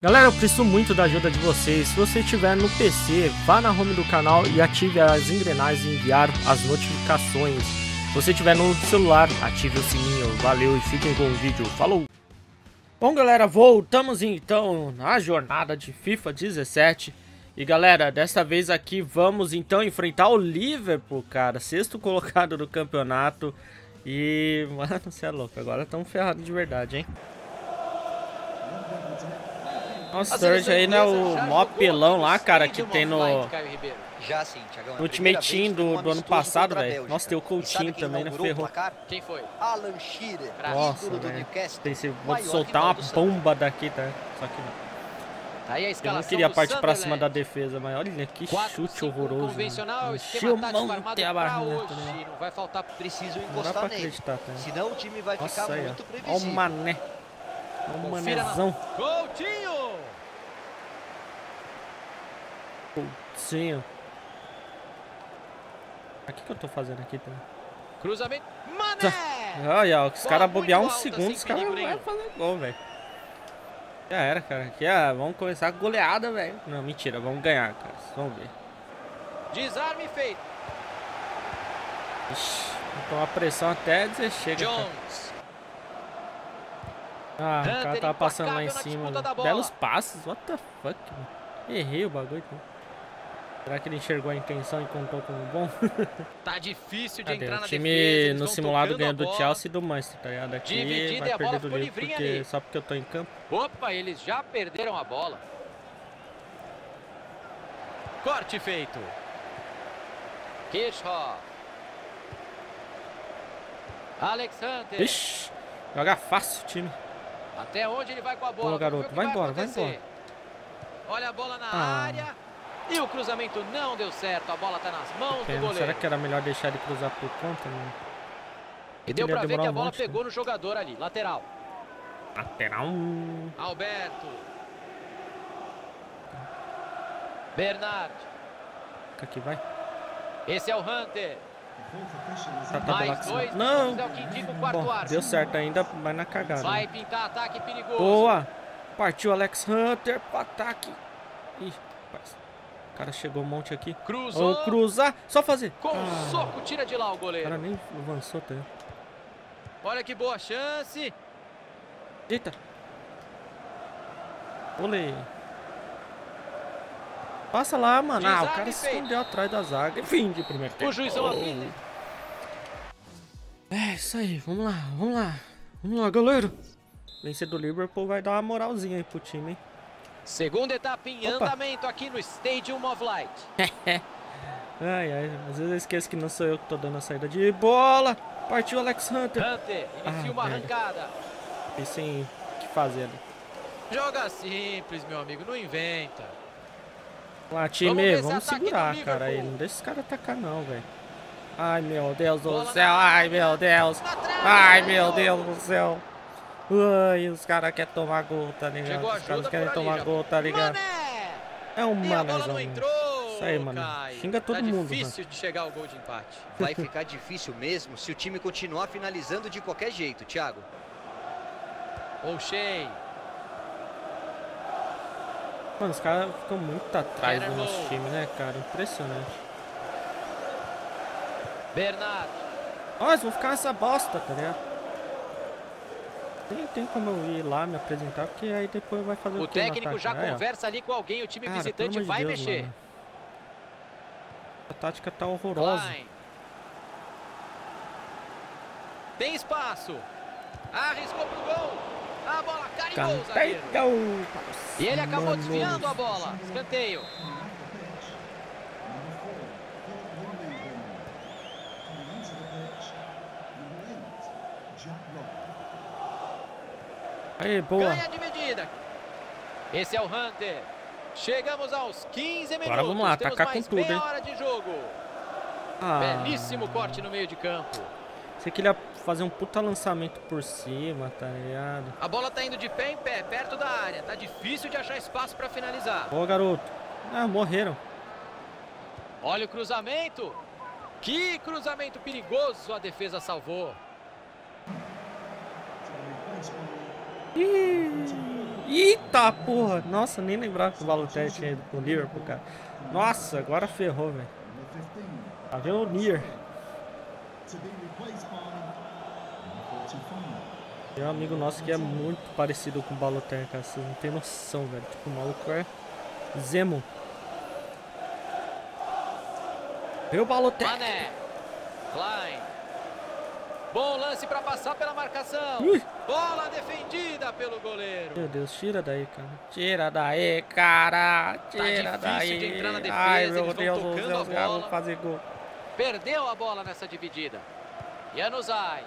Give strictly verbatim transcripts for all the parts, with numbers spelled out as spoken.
Galera, eu preciso muito da ajuda de vocês. Se você estiver no P C, vá na home do canal e ative as engrenagens e enviar as notificações. Se você estiver no celular, ative o sininho. Valeu e fiquem com o vídeo. Falou! Bom, galera, voltamos então na jornada de FIFA dezessete. E galera, desta vez aqui vamos então enfrentar o Liverpool, cara. Sexto colocado do campeonato. E, mano, você é louco. Agora estamos ferrados de verdade, hein? Nossa, o Sturridge aí não é o maior apelão lá, cara, que tem no Já sim, Thiagão, no Ultimate Team do, do ano passado, velho. Nossa, tem o Coutinho também, né? Ferrou. Quem foi? Alan Shearer. Nossa, velho. Pensei, vou soltar uma bomba daqui, tá? Só que não. Aí a Eu não queria partir pra cima da defesa, mas olha que chute horroroso. Encheu monte a barrinha. Não vai faltar, preciso encostar pra nele. acreditar, tá? Senão o time vai Nossa, ficar aí, muito ó. previsível. Ó o mané. Ó o manezão. Coutinho! Coutinho. O que que eu tô fazendo aqui também? Cruzamento. Mané! Olha, os caras bobear um alta, segundo, os caras perigo vão nenhum. fazer gol, velho. Já era, cara. Aqui, ah, vamos começar a goleada, velho. Não, mentira, vamos ganhar, cara. Vamos ver. Desarme feito. Ixi, então a pressão até dizer chega. Cara. Jones. Ah, o cara Hunter tava passando lá em implacável na cima. disputa da bola. Belos passes, what the fuck, mano. Errei o bagulho. Mano. Será que ele enxergou a intenção e contou como bom? Tá difícil de Cadê? entrar O na time defesa. no simulado ganha do Chelsea e do Manchester, tá ligado? Aqui Dividida vai e a perder bola do ficou Liverpool livrinha porque ali. só porque eu tô em campo. Opa, eles já perderam a bola. Corte feito. Kirchhoff. Alexander. Ixi, joga fácil o time. Até onde ele vai com a bola? Boa, garoto. Vai, Vai vai embora, vai acontecer. embora. Olha a bola na Ah. área. E o cruzamento não deu certo. A bola tá nas mãos Pena. do goleiro. Será que era melhor deixar ele cruzar por conta, mano? E deu Ele ia pra ver demorar que a um bola monte, pegou né? no jogador ali. Lateral. Lateral. Alberto. Bernard. Aqui vai. Esse é o Hunter. Tá, tá Mais Alex. dois. Não. É o que indica o quarto Bom, árbitro. deu certo ainda, mas na cagada. Vai Né? pintar ataque perigoso. Boa. Partiu Alex Hunter pro ataque. Ih, rapaz. O cara chegou um monte aqui. Cruzou. Vou cruzar. Só fazer. Com Ah, um soco, tira de lá o o goleiro. cara nem avançou, tá? Olha que boa chance. Eita. Olê. Passa lá, mano. Ah, o cara se escondeu atrás da zaga. Fim de primeiro tempo. O juizão apita. É isso aí. Vamos lá, vamos lá. Vamos lá, galera. Vencer do Liverpool vai dar uma moralzinha aí pro time, hein? Segunda etapa em Opa. andamento aqui no Stadium of Light. Ai, ai. Às vezes eu esqueço que não sou eu que tô dando a saída de bola. Partiu Alex Hunter. Hunter inicia Ah, uma velho. arrancada. E sem o que fazer ali. Joga simples, meu amigo, não inventa. Vamos lá, time. Vamos ver esse Vamos ataque segurar, do cara. Aí. Liverpool. Não deixa esse cara atacar, não, velho. Ai, meu Deus do Bola céu. na Ai, área. meu Deus. Na trave. Ai, meu Deus do céu. Ai, os caras querem tomar gol, tá ligado? Chegou a Os caras ajuda querem por ali, tomar já. gol, tá ligado? Mané! É um E a bola manezão. não Mano. entrou. Isso aí, mano. Caio. Xinga todo tá mundo, difícil de chegar ao gol de empate. Vai ficar difícil mesmo se o time continuar finalizando de qualquer jeito, Thiago. O'Shea. Mano, os caras ficam muito atrás do Gerard nosso Lowe. time, né, cara? Impressionante. Bernard. Ó, eles vão ficar nessa bosta, tá ligado? Nem tem como eu ir lá me apresentar, porque aí depois vai fazer o, O quê no técnico ataque? já Aí, ó. conversa ali com alguém. O time Cara, visitante pelo amor de vai Deus, mexer. mano. A tática tá horrorosa. Klein. Tem espaço. Arriscou pro gol. A bola carimbou o zagueiro. Canteio. E ele acabou Mano. desviando a bola. Escanteio. Aí, boa. Ganha de medida. Esse é o Hunter. Chegamos aos quinze minutos. Agora vamos lá, Temos atacar com mais tudo, meia hein? hora de jogo. Ah, Belíssimo corte no meio de campo. você queria fazer um puta lançamento por cima, tá ligado? A bola tá indo de pé em pé, perto da área. Tá difícil de achar espaço para finalizar. Boa, garoto. Ah, morreram. Olha o cruzamento. Que cruzamento perigoso a defesa salvou. Ih, Eita porra! Nossa, nem lembrava que o Balotelli tinha ido pro Liverpool, cara. Nossa, agora ferrou, velho. Tá vendo o Nier? Tem um amigo nosso que é muito parecido com o Balotelli, cara. Vocês não tem noção, velho. Tipo, o maluco é Zemo. Vê o Balotelli. Mané. Klein. Bom lance para passar pela marcação. Ui. Bola defendida pelo goleiro. Meu Deus, tira daí, cara. Tira daí, cara. Tira tá daí. de entrar na defesa, ai, meu eles Deus vão do tocando céu, a vou bola. fazer gol. Perdeu a bola nessa dividida. Januzaj.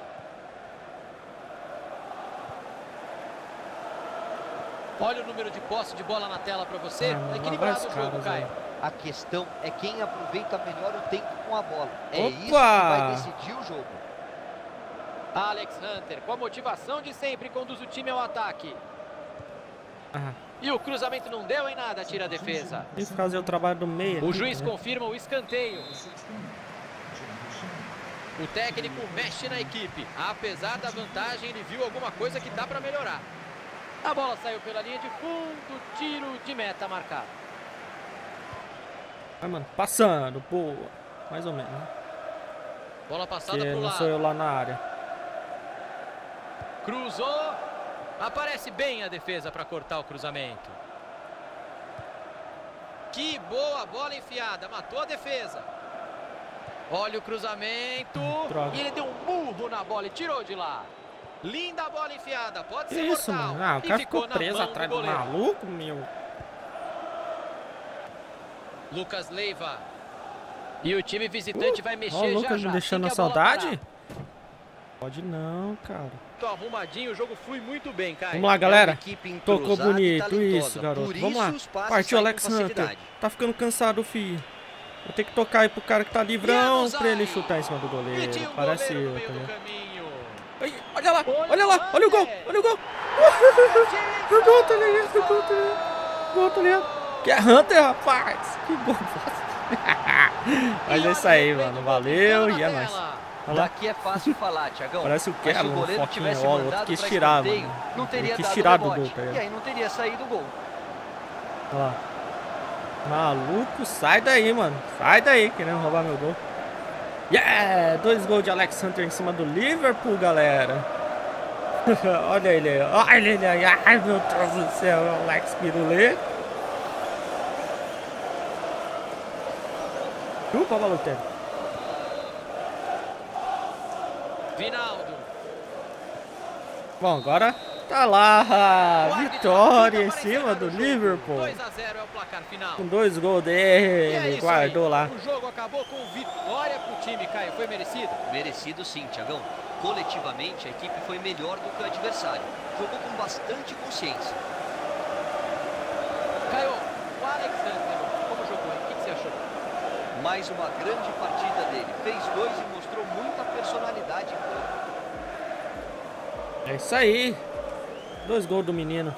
Olha o número de posse de bola na tela para você. Ah, Tá equilibrado vai o os jogo, caras, Caio. velho. A questão é quem aproveita melhor o tempo com a bola. É Opa! isso que vai decidir o jogo. Alex Hunter, com a motivação de sempre, conduz o time ao ataque. Ah, E o cruzamento não deu em nada, tira a defesa. tem que fazer o trabalho do meio. O aqui, juiz né? confirma o escanteio. O técnico mexe na equipe. Apesar da vantagem, ele viu alguma coisa que dá para melhorar. A bola saiu pela linha de fundo, tiro de meta marcado. Vai, mano, passando, pô. Mais ou menos, né? Bola passada Porque pro não sou lado. eu lá na área. Cruzou. Aparece bem a defesa para cortar o cruzamento. Que boa bola enfiada. Matou a defesa. Olha o cruzamento. Droga. E ele deu um murro na bola e tirou de lá. Linda bola enfiada. Pode Que ser isso, mortal. mano? Ah, o E cara ficou na preso mão atrás do goleiro. maluco, meu. Lucas Leiva. E o time visitante Uh, vai mexer ó, o já Lucas já. me deixando na assim que a bola saudade? parar. Pode não, cara. Tô arrumadinho, o jogo flui muito bem, Caio. Vamos lá, galera. É uma equipe Tocou entrosada e bonito talentosa. isso, garoto. Por Vamos lá. isso os passes Partiu saem com Alex Hunter. facilidade. Tá ficando cansado, filho. Vou ter que tocar aí pro cara que tá livrão Januzaj. pra ele chutar em cima do E goleiro. tinha um Parece goleiro eu, no meio tá do ligado? caminho. Ai, olha lá, Olha olha lá, lá, olha o gol, velho. olha o gol. O gol, tá ligado? O gol, tá ligado? O gol, tá ligado? Que é Hunter, rapaz. Que gol. Mas é isso aí, mano. Valeu e é nóis. Olha lá. Daqui é fácil falar, Thiagão. Parece o Mas se Kelo, o um goleiro foquinho, tivesse ó, o outro mandado quis pra tirar, escanteio, mano. não teria Ele quis dado tirar do rebote. gol, tá ligado? E aí não teria saído o gol. Olha lá. Maluco, sai daí, mano. Sai daí, querendo roubar meu gol. Yeah! Dois gols de Alex Hunter em cima do Liverpool, galera. Olha ele aí. Olha ele aí. Ai, meu Deus do céu. Alex Pirulê. Chupa, Balotelli. Vinaldo. Bom, agora tá lá. O árbitro Vitória em apita para cima encerrar do o jogo. Liverpool. dois a zero é o placar final. Com dois gols E é dele. isso Guardou aí. lá. O jogo acabou com vitória pro time, Caio. Foi merecido? Merecido sim, Thiagão. Coletivamente, a equipe foi melhor do que o adversário. Jogou com bastante consciência. Caio, o Alex Hunter, como jogou? O que que você achou? Mais uma grande partida dele. Fez dois e mostrou muita personalidade em campo. É isso aí. Dois gols do menino.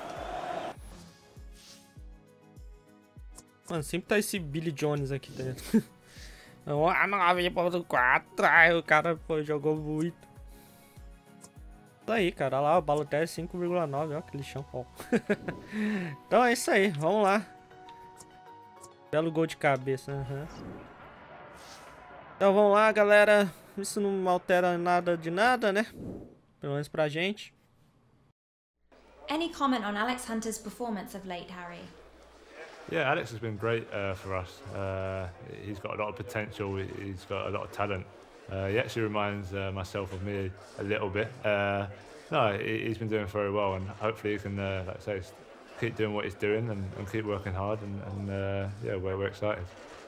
Mano, sempre tá esse Billy Jones aqui, tá ligado? Ah, nove ponto quatro. Aí o cara, pô, jogou muito. Isso aí, cara. Olha lá, o Balotelli cinco vírgula nove. Ó, que lixão, pô. Então é isso aí. Vamos lá. Belo gol de cabeça. Uhum. Então vamos lá, galera. Isso não altera nada de nada, né? Pelo menos pra gente. Any comment on Alex Hunter's performance of late, Harry? Yeah, Alex has been great uh, for us. Uh, he's got a lot of potential. He's got a lot of talent. Uh, he actually reminds uh, myself of me a little bit. Uh, no, he, he's been doing very well, and hopefully he can, uh, like I say, keep doing what he's doing and, and keep working hard. And, and uh, yeah, we're, we're excited.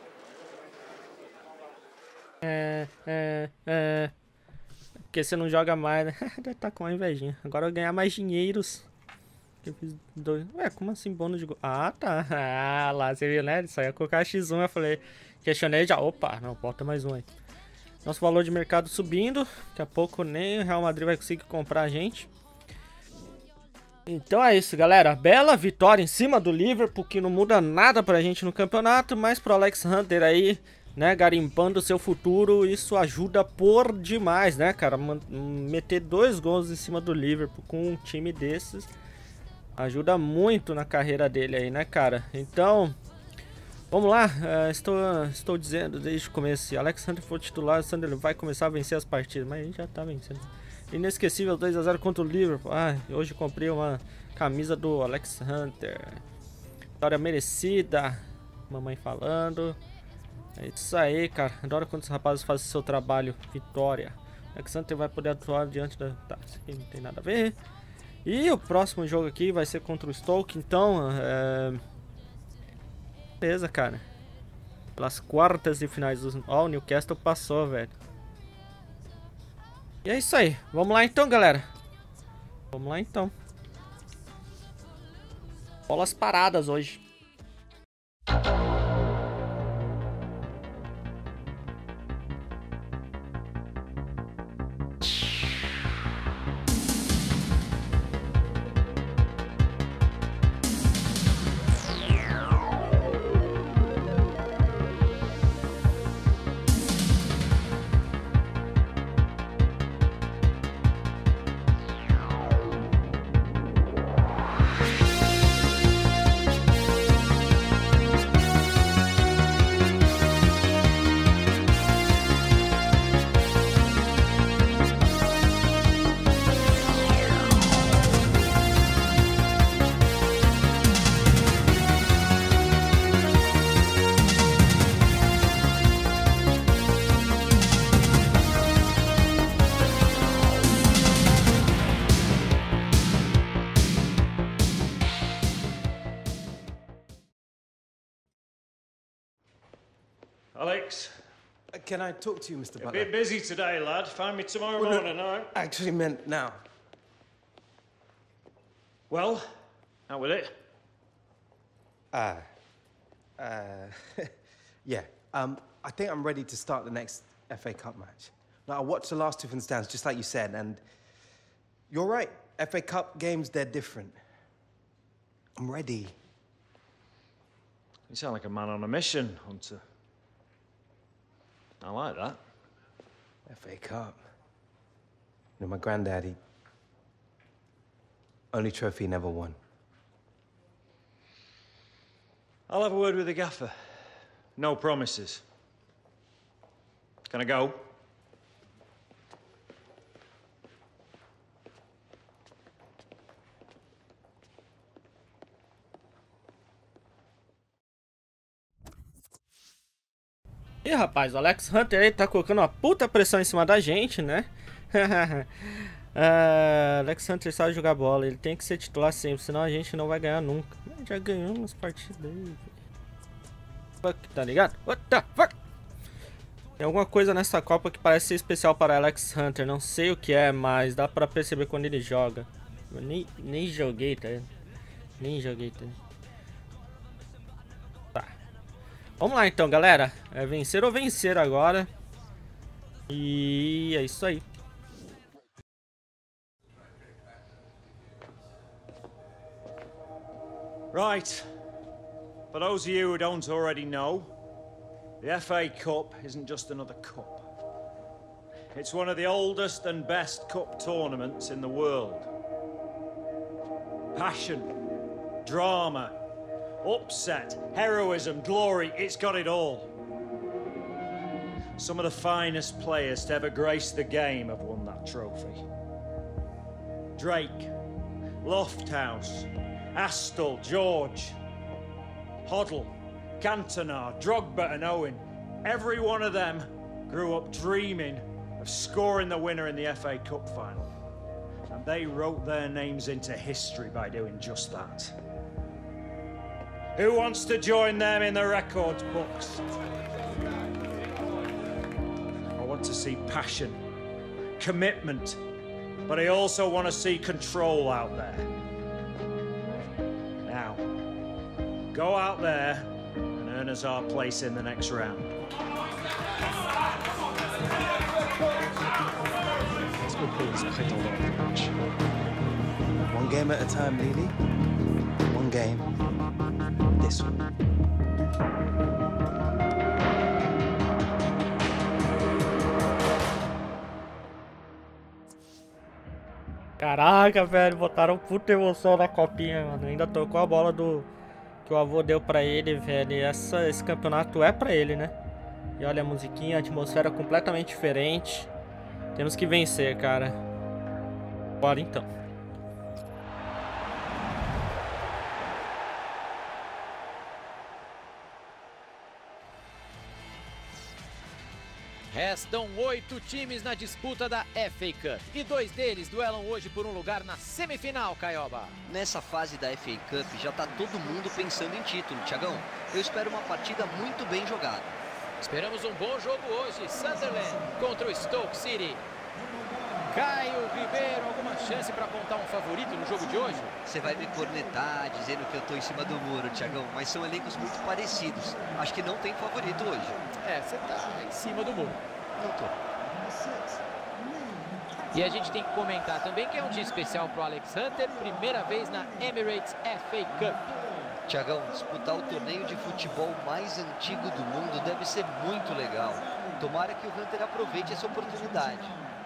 É, é, é. Porque você não joga mais, né? Deve tá com uma invejinha. Agora eu ganhar mais dinheiros. Eu fiz dois. Ué, como assim bônus de gol? Ah, tá. Ah, lá, você viu, né? Ele só ia colocar X um. Eu falei, questionei já. Opa, não, bota mais um aí. Nosso valor de mercado subindo. Daqui a pouco nem o Real Madrid vai conseguir comprar a gente. Então é isso, galera. Bela vitória em cima do Liverpool, que não muda nada pra gente no campeonato, mas pro Alex Hunter aí, né, garimpando o seu futuro, isso ajuda por demais, né, cara? Meter dois gols em cima do Liverpool com um time desses Ajuda muito na carreira dele aí, né, cara? Então, vamos lá. Uh, estou, estou dizendo desde o começo, se Alex Hunter for titular, o Sunderland vai começar a vencer as partidas. Mas a gente já tá vencendo. Inesquecível dois a zero contra o Liverpool. Ah, hoje comprei uma camisa do Alex Hunter. Vitória merecida. Mamãe falando. É isso aí, cara. Adoro quando os rapazes fazem seu trabalho. Vitória. Alex Hunter vai poder atuar diante da... Tá, isso aqui não tem nada a ver. E o próximo jogo aqui vai ser contra o Stoke, então, é... beleza, cara. Pelas quartas de finais do... Ó, oh, o Newcastle passou, velho. E é isso aí. Vamos lá então, galera. Vamos lá então. Bolas paradas hoje. Alex. Uh, can I talk to you, Mister A Butler? bit busy today, lad. Find me tomorrow Well, morning, no, all right? I actually meant now. Well, how with it? Uh, uh, yeah. Um, I think I'm ready to start the next F A Cup match. Now, I watched the last two from the stands, just like you said, and you're right. F A Cup games, they're different. I'm ready. You sound like a man on a mission, Hunter. I like that. F A Cup. You know, my granddaddy, only trophy he never won. I'll have a word with the gaffer. No promises. Can I go? E rapaz, o Alex Hunter aí tá colocando uma puta pressão em cima da gente, né? uh, Alex Hunter sabe jogar bola, ele tem que ser titular sempre, senão a gente não vai ganhar nunca. Já ganhou umas partidas aí. Fuck, tá ligado? What the fuck? Tem alguma coisa nessa Copa que parece ser especial para Alex Hunter, não sei o que é, mas dá pra perceber quando ele joga. Eu nem, nem joguei, tá ligado? Nem joguei, tá ligado? Vamos lá então, galera. É vencer ou vencer agora. E é isso aí. Right. For those of you who don't already know, the F A Cup isn't just another cup. It's one of the oldest and best cup tournaments in the world. Passion, drama, upset, heroism, glory, it's got it all. Some of the finest players to ever grace the game have won that trophy. Drake, Lofthouse, Astle, George, Hoddle, Cantona, Drogba and Owen. Every one of them grew up dreaming of scoring the winner in the F A Cup final. And they wrote their names into history by doing just that. Who wants to join them in the records books? I want to see passion, commitment, but I also want to see control out there. Now, go out there and earn us our place in the next round. Let's go play this prétendant match. One game at a time, Lily. One game. This one. Caraca, velho, botaram puta emoção na copinha, mano. Ainda tocou a bola do que o avô deu pra ele, velho. E essa, esse campeonato é pra ele, né? E olha a musiquinha, a atmosfera completamente diferente. Temos que vencer, cara. Bora então. Restam oito times na disputa da F A Cup e dois deles duelam hoje por um lugar na semifinal, Caioba. Nessa fase da F A Cup já tá todo mundo pensando em título, Thiagão. Eu espero uma partida muito bem jogada. Esperamos um bom jogo hoje, Sunderland contra o Stoke City. Caio Ribeiro, alguma chance para apontar um favorito no jogo de hoje? Você vai me cornetar dizendo que eu tô em cima do muro, Thiagão, mas são elencos muito parecidos. Acho que não tem favorito hoje. É, você tá em cima do muro. Não tô. E a gente tem que comentar também que é um dia especial pro Alex Hunter, primeira vez na Emirates F A Cup. Thiagão, disputar o torneio de futebol mais antigo do mundo deve ser muito legal. Tomara que o Hunter aproveite essa oportunidade.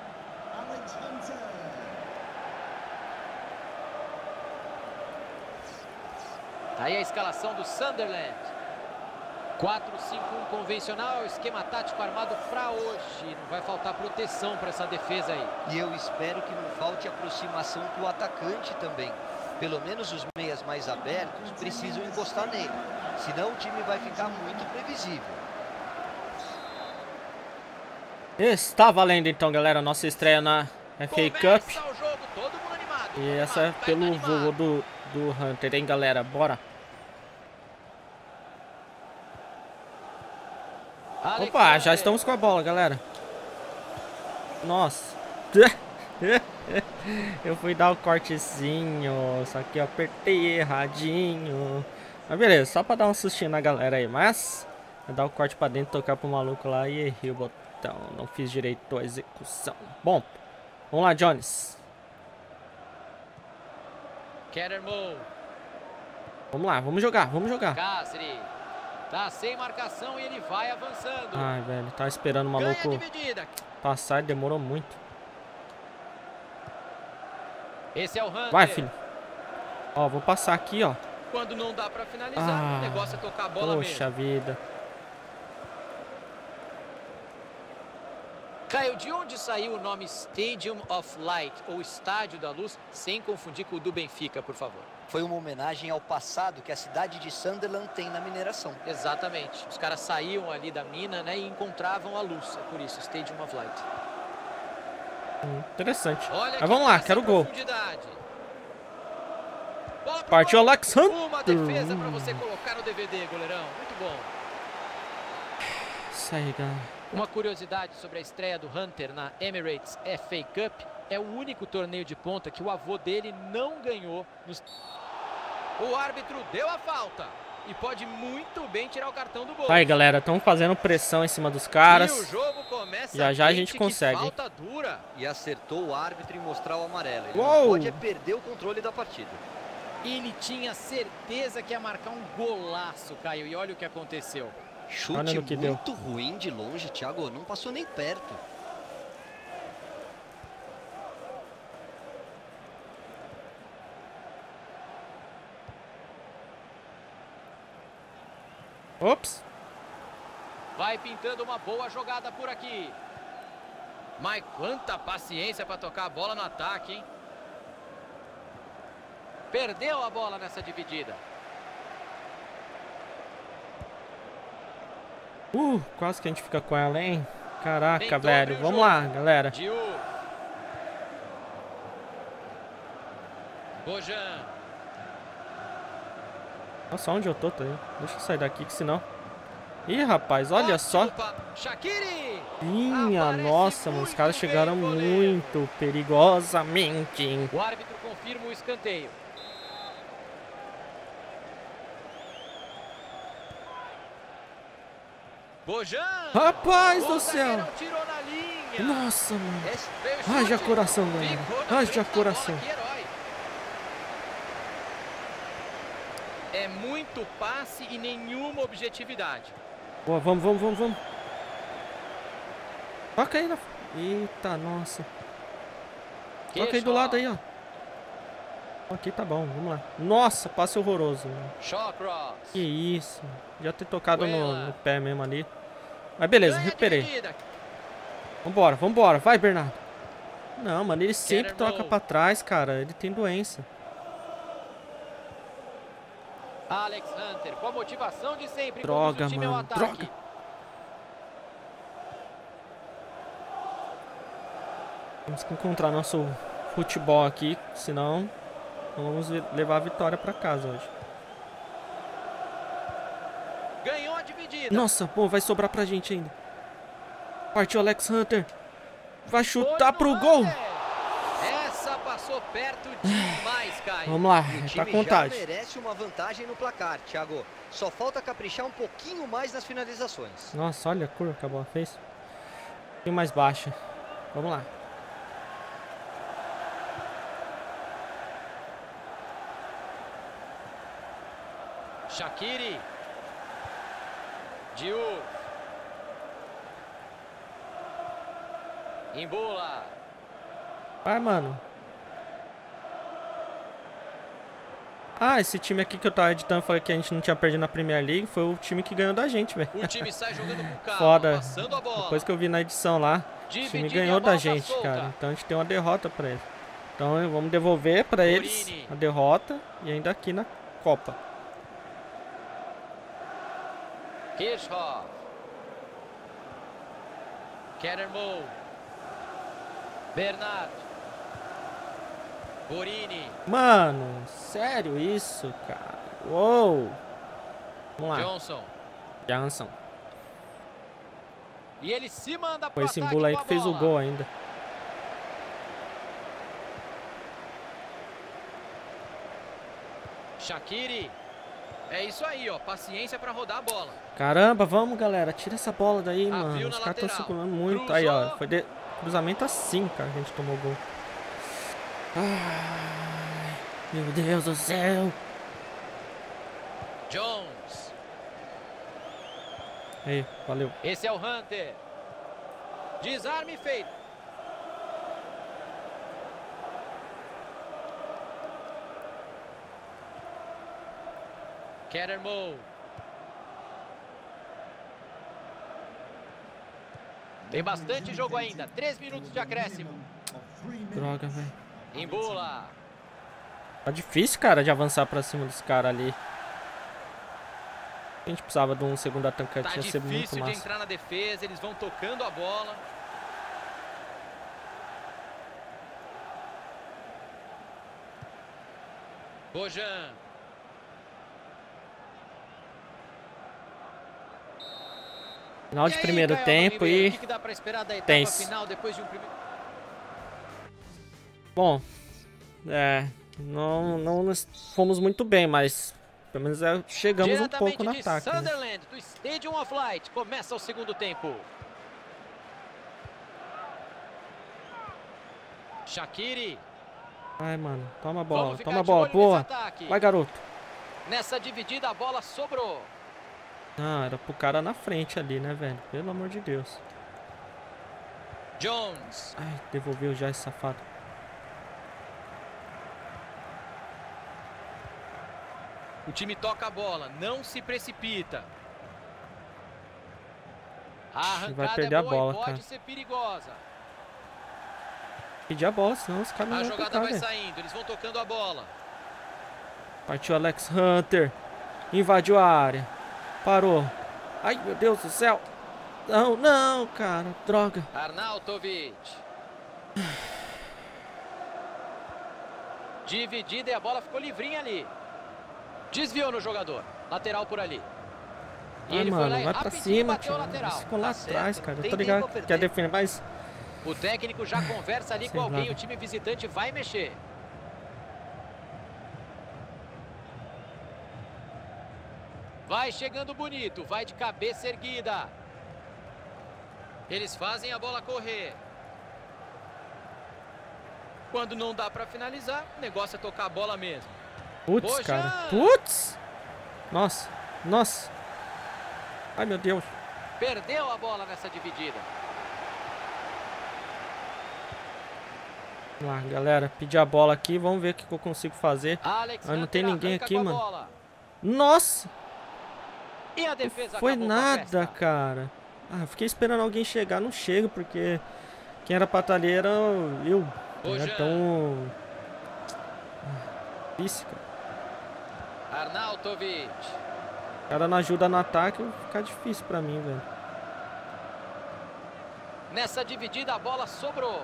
Aí a escalação do Sunderland. quatro cinco um convencional, esquema tático armado para hoje. Não vai faltar proteção para essa defesa aí. E eu espero que não falte aproximação com o atacante também. Pelo menos os meias mais abertos precisam encostar nele. Senão o time vai ficar muito previsível. Está valendo então, galera, nossa estreia na F A Cup. O jogo, todo mundo animado. E essa é pelo voo do, do Hunter, hein, galera? Bora. Opa, já estamos com a bola, galera. Nossa. Eu fui dar o cortezinho, só que eu apertei erradinho. Mas beleza, só pra dar um sustinho na galera aí. Mas, eu dar o corte pra dentro, tocar pro maluco lá e errei o botão. Não fiz direito a execução. Bom, vamos lá, Jones. Vamos lá, vamos jogar, vamos jogar. Cáceres. Tá sem marcação e ele vai avançando. Ai, velho, tava esperando o maluco passar e demorou muito. Esse é o Hunter. Vai, filho. Ó, vou passar aqui, ó. Quando não dá pra finalizar, ah, o negócio é tocar a bola mesmo. Poxa vida. Caio, de onde saiu o nome Stadium of Light, ou Estádio da Luz, sem confundir com o do Benfica, por favor? Foi uma homenagem ao passado que a cidade de Sunderland tem na mineração. Exatamente. Os caras saíam ali da mina, né, e encontravam a luz. É por isso, Stadium of Light. Hum, interessante. Olha, mas vamos lá, quero o gol. Partiu Alex Hunter. Uma defesa para você colocar no D V D, goleirão. Muito bom. Isso aí, galera. Uma curiosidade sobre a estreia do Hunter na Emirates F A Cup. É o único torneio de ponta que o avô dele não ganhou. Nos... O árbitro deu a falta. E pode muito bem tirar o cartão do gol. Tá aí, galera, estão fazendo pressão em cima dos caras. E o jogo começa já já a gente consegue. Falta dura. E acertou o árbitro em mostrar o amarelo. Ele Uou. não pode é perder o controle da partida. Ele tinha certeza que ia marcar um golaço, Caio. E olha o que aconteceu. Chute que muito deu. ruim de longe, Thiago. Não passou nem perto. Ops. Vai pintando uma boa jogada por aqui. Mas quanta paciência para tocar a bola no ataque, hein? Perdeu a bola nessa dividida. Uh, quase que a gente fica com ela, hein? Caraca, velho. Vamos lá, galera. Bojan. Nossa, onde eu tô, tá aí? Deixa eu sair daqui, que senão... Ih, rapaz, olha só. Minha nossa, mano. Os caras chegaram muito perigosamente, hein? O árbitro confirma o escanteio. Bojan! Rapaz do céu! Nossa, mano. Haja coração, galera. Haja coração. É muito passe e nenhuma objetividade. Boa, vamos, vamos, vamos, vamos. Toca aí na... Eita, nossa. Toca aí do lado aí, ó. Aqui tá bom, vamos lá. Nossa, passe horroroso. Que isso. Já ter tocado no, no pé mesmo ali. Mas beleza, recuperei. Vambora, vambora. Vai, Bernardo. Não, mano, ele sempre toca pra trás, cara. Ele tem doença. Alex Hunter, com a motivação de sempre. Droga, mano. Droga. Temos que encontrar nosso futebol aqui, senão não vamos levar a vitória pra casa hoje. Ganhou a dividida. Nossa, pô, vai sobrar pra gente ainda. Partiu Alex Hunter. Vai chutar pro gol. Essa passou perto demais, Caio. Vamos lá, O tá time com vontade. já merece uma vantagem no placar, Thiago. Só falta caprichar um pouquinho mais nas finalizações. Nossa, olha a curva que a bola fez. Um pouquinho mais baixa. Vamos lá. Shaqiri. Diouf. Embola. Vai, mano. Ah, esse time aqui que eu tava editando, falei que a gente não tinha perdido na Premier League, foi o time que ganhou da gente, velho. O time sai jogando com calma, Foda. passando a bola. Depois que eu vi na edição lá, o time ganhou da gente, cara. Então a gente tem uma derrota pra eles. Então vamos devolver pra eles a derrota e ainda aqui na Copa. Kirchhoff. Kettermo. Bernardo. Borini. Mano, sério isso, cara? Uou. Vamos lá. Johnson. Johnson. E ele se manda pro Foi esse ataque Embula aí com a que fez o bola. gol ainda. Shaqiri. É isso aí, ó. Paciência pra rodar a bola. Caramba, vamos, galera. Tira essa bola daí, Abriu mano. Os na caras estão lateral. circulando muito. Cruzou. Aí, ó. Foi de... cruzamento assim, cara, que a gente tomou gol. Ai, meu Deus do céu. Jones. Aí, valeu. Esse é o Hunter. Desarme feito. Kettermo. Tem bastante jogo ainda. Três minutos de acréscimo. Droga, velho. Embola. Tá difícil, cara, de avançar pra cima dos caras ali. A gente precisava de um segundo atacante, Tá ia ser muito difícil de massa. entrar na defesa. Eles vão tocando a bola. Bojan. Final de E aí, primeiro Caio tempo Ribeiro, e... o que que dá pra esperar da etapa tenso. final depois de um primeiro... Bom, é... Não, não nos fomos muito bem, mas... Pelo menos é, chegamos um pouco no de ataque. Né? Sunderland, do Stadium of Light. Começa o segundo tempo. Shaqiri. Ai, mano. Toma a bola. Vamos ficar Toma a de bola. olho Boa. nesse ataque. Vai, garoto. Nessa dividida, a bola sobrou. Ah, era pro cara na frente ali, né, velho? Pelo amor de Deus. Jones. Ai, devolveu já esse safado. O time toca a bola, não se precipita. A arrancada vai perder é a boa bola, e pode cara. ser perigosa. Pedir a bola, senão os caras não A vão jogada tocar, vai velho. saindo, eles vão tocando a bola. Partiu Alex Hunter. Invadiu a área. Parou. Ai, meu Deus do céu. Não, não, cara. Droga. Arnautovic. Dividida e a bola ficou livrinha ali. Desviou no jogador. Lateral por ali. E Ai, ele mano, foi lá e vai pra rapidinho cima, bateu tio. o lateral. Eles ficam lá Tá atrás, certo, cara. Eu tem tô tempo ligado a que perder. quer defender, mas... O técnico já conversa ali Sei com alguém. lá. O time visitante vai mexer. Vai chegando bonito. Vai de cabeça erguida. Eles fazem a bola correr. Quando não dá pra finalizar, o negócio é tocar a bola mesmo. Putz, Bojan! cara. Putz. Nossa. Nossa. Ai, meu Deus. Perdeu a bola nessa dividida. Vamos lá, galera. Pedir a bola aqui. Vamos ver o que eu consigo fazer. Alex Mas não tem Hunter ninguém arranca aqui, com a mano. bola. Nossa! E a defesa Não foi acabou com a nada, festa. cara. Ah, fiquei esperando alguém chegar. Não chega, porque quem era pra estar ali era eu. Bojan. Então... Isso, cara. Arnautovic. O cara não ajuda no ataque, vai ficar difícil pra mim, velho. Nessa dividida a bola sobrou.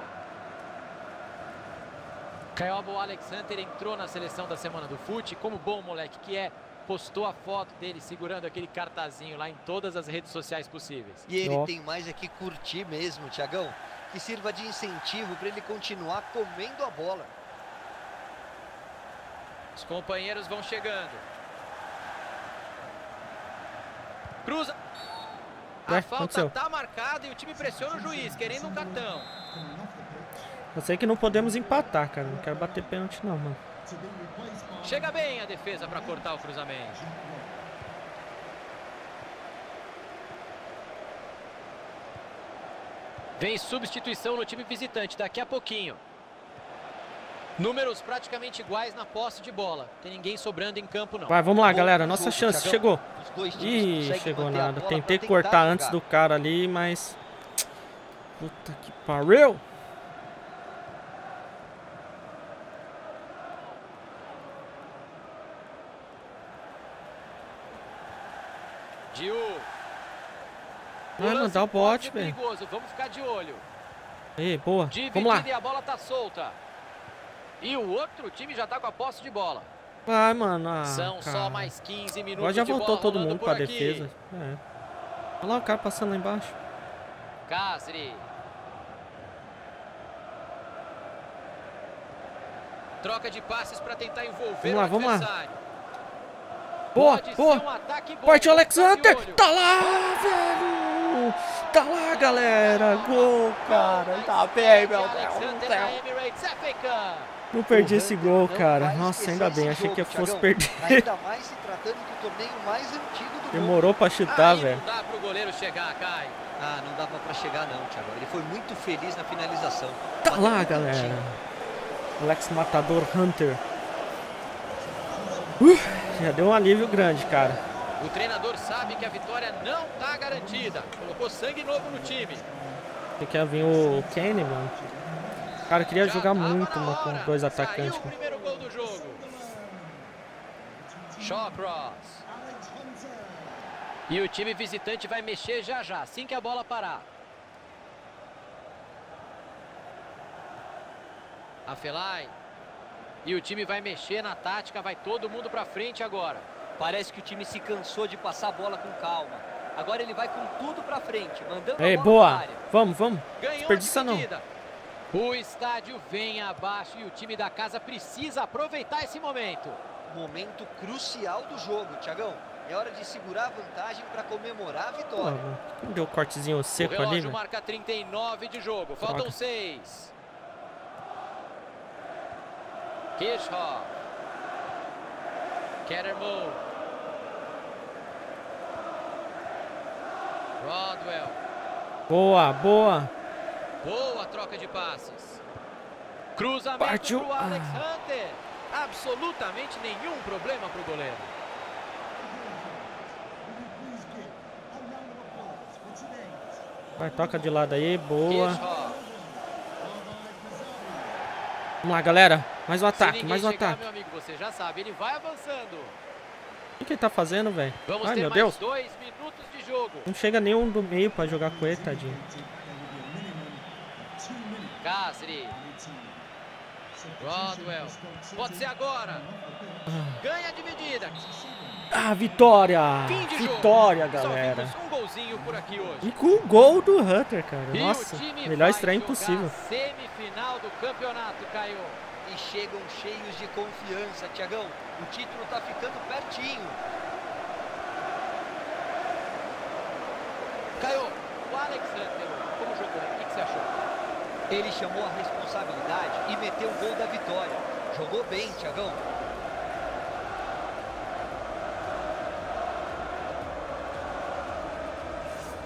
Caioba, o Alex Hunter entrou na seleção da semana do fute. Como bom moleque que é, postou a foto dele segurando aquele cartazinho lá em todas as redes sociais possíveis. E ele Ó. tem mais é que curtir mesmo, Thiagão. Que sirva de incentivo para ele continuar comendo a bola. Os companheiros vão chegando. Cruza. A Ué, falta aconteceu? tá marcada e o time pressiona o juiz, querendo um cartão. Eu sei que não podemos empatar, cara. Não quero bater pênalti, não, mano. Chega bem a defesa para cortar o cruzamento. Vem substituição no time visitante daqui a pouquinho. Números praticamente iguais na posse de bola. Tem ninguém sobrando em campo, não. Vai, vamos lá, Bom galera. jogo, Nossa chance. Thiagão. Chegou. Os dois times Ih, conseguem chegou manter a nada. bola Tentei pra cortar tentar antes jogar. do cara ali, mas... Puta que pariu. Diu. Vai mandar o bote, velho. Perigoso. Vamos ficar de olho. Ei, boa. Dividida Vamos lá. e a bola tá solta. E o outro time já tá com a posse de bola. Vai, mano. Ah, São cara. só mais quinze minutos Agora já de voltou bola todo rolando mundo por pra aqui. defesa. É. Olha lá o cara passando lá embaixo. Cáceres. Troca de passes para tentar envolver Vamos lá, o vamos lá. adversário. Boa, Pode boa. ser um ataque bom, Parte o Alex vamos ficar de Hunter. olho. Tá lá, velho. Tá lá, galera. Gol, cara. Tá bem, meu Alex Deus do Hunter céu. na Emirates F A Cup. Não perdi O esse Hunter gol, não cara. vai Nossa, esquecer ainda bem. esse Achei jogo, que eu fosse Thiagão. perder. Ainda mais se tratando do torneio mais antigo do mundo. Demorou pra chutar, Aí velho. não dá pro goleiro chegar, Caio. Ah, não dava pra chegar não, Thiago. Ele foi muito feliz na finalização. Tá Bateu lá, muito galera. tinho. Alex Matador Hunter. Uh, já deu um alívio grande, cara. O treinador sabe que a vitória não tá garantida. Colocou sangue novo no time. Você quer vir o Kenny, mano? Cara, eu queria Já jogar tava muito na mano, com hora. dois Saiu atacantes. o primeiro gol do jogo. Shawcross. E o time visitante vai mexer já já, assim que a bola parar. A Felai. E o time vai mexer na tática, vai todo mundo pra frente agora. Parece que o time se cansou de passar a bola com calma. Agora ele vai com tudo pra frente, mandando Ei, a bola boa. na área. Vamos, vamos. Ganhou Desperdiça a não. dividida. O estádio vem abaixo e o time da casa precisa aproveitar esse momento. Momento crucial do jogo, Thiagão. É hora de segurar a vantagem para comemorar a Pô, vitória. mano, não deu um cortezinho O seco ali, relógio velho? marca trinta e nove de jogo. Faltam Droga. seis. Kirchhoff. Kettermo. Rodwell. Boa, boa. Boa troca de passes. Cruzamento Partiu. pro Alex Ah. Hunter. Absolutamente nenhum problema pro goleiro. Vai, toca de lado aí, boa. Kirchhoff. Vamos lá, galera. Mais um Se ataque, ninguém mais um chegar, ataque. meu amigo, você já sabe, ele vai avançando. O que, que ele tá fazendo, velho? Vamos Ai, ter meu mais Deus. dois minutos de jogo. Não chega nenhum do meio pra jogar com ele, tadinho. Cáceres. Rodwell. Pode ser agora. Ganha a dividida. Ah, vitória! Fim de jogo. Vitória, Só galera. vimos um golzinho por aqui hoje. E com o gol do Hunter, cara. E Nossa, o time melhor vai estreia jogar impossível. a semifinal do campeonato, Caio. E chegam cheios de confiança, Thiagão. O título tá ficando pertinho. Caio, o Alex Hunter, como jogou, o que, que você achou? Ele chamou a responsabilidade e meteu o gol da vitória. Jogou bem, Thiagão.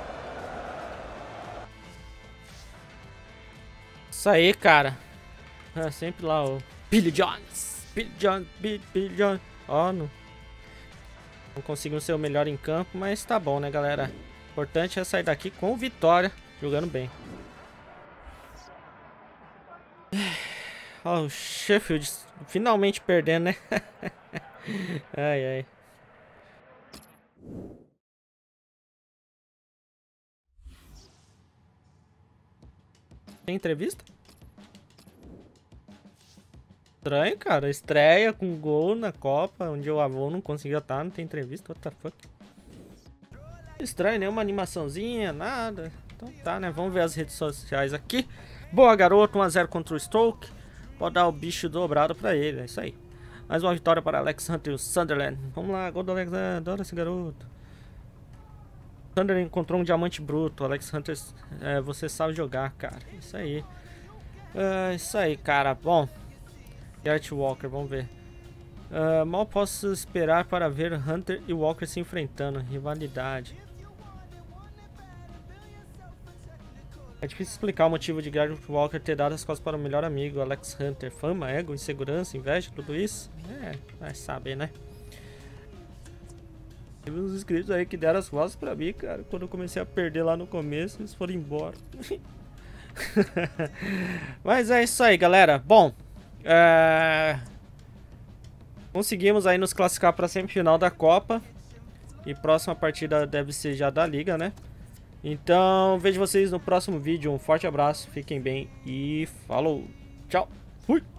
Isso aí, cara. É sempre lá o Billy Jones. Billy Jones, Billy, Billy Jones. Ó, não, não conseguimos ser o melhor em campo, mas tá bom, né, galera? O importante é sair daqui com vitória, jogando bem. Ó, o Sheffield finalmente perdendo, né? Ai, ai. Tem entrevista? Estranho, cara. Estreia com gol na Copa, onde o avô não conseguiu estar, não tem entrevista. What the fuck? Estranho, nenhuma animaçãozinha, nada. Então tá, né? Vamos ver as redes sociais aqui. Boa, garoto. um a zero contra o Stoke. Pode dar o bicho dobrado pra ele, é isso aí. Mais uma vitória para Alex Hunter e o Sunderland. Vamos lá, gol do Alex Hunter. Adoro esse garoto. Sunderland encontrou um diamante bruto. Alex Hunter, é, você sabe jogar, cara. Isso aí. É, isso aí, cara. Bom. Garrett Walker, vamos ver. Uh, mal posso esperar para ver Hunter e Walker se enfrentando. Rivalidade. É difícil explicar o motivo de Garrett Walker ter dado as costas para o melhor amigo, Alex Hunter. Fama, ego, insegurança, inveja, tudo isso? É, vai saber, né? Teve uns inscritos aí que deram as costas pra mim, cara. Quando eu comecei a perder lá no começo, eles foram embora. Mas é isso aí, galera. Bom, é... conseguimos aí nos classificar para a semifinal da Copa. E próxima partida deve ser já da Liga, né? Então, vejo vocês no próximo vídeo. Um forte abraço, fiquem bem e falou. Tchau. Fui.